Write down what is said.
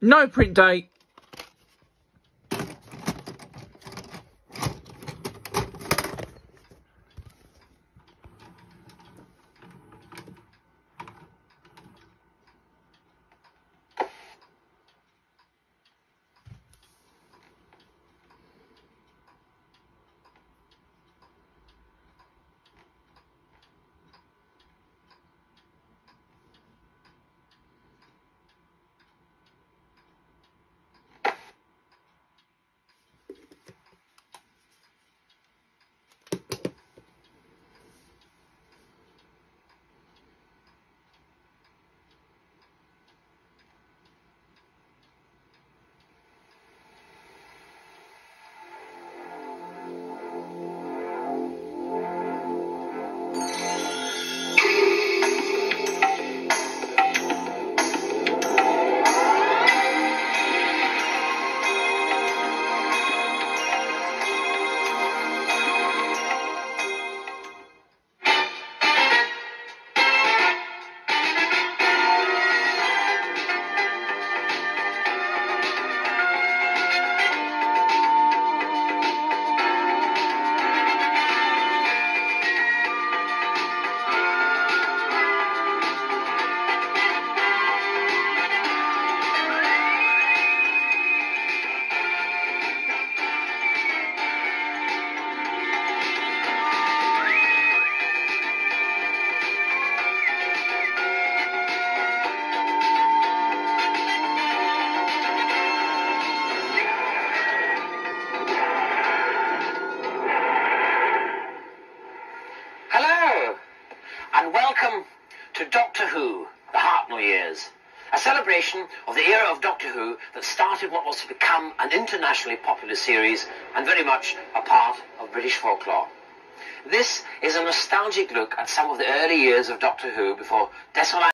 No print date. Hello, and welcome to Doctor Who, the Hartnell Years, a celebration of the era of Doctor Who that started what was to become an internationally popular series and very much a part of British folklore. This is a nostalgic look at some of the early years of Doctor Who before desolation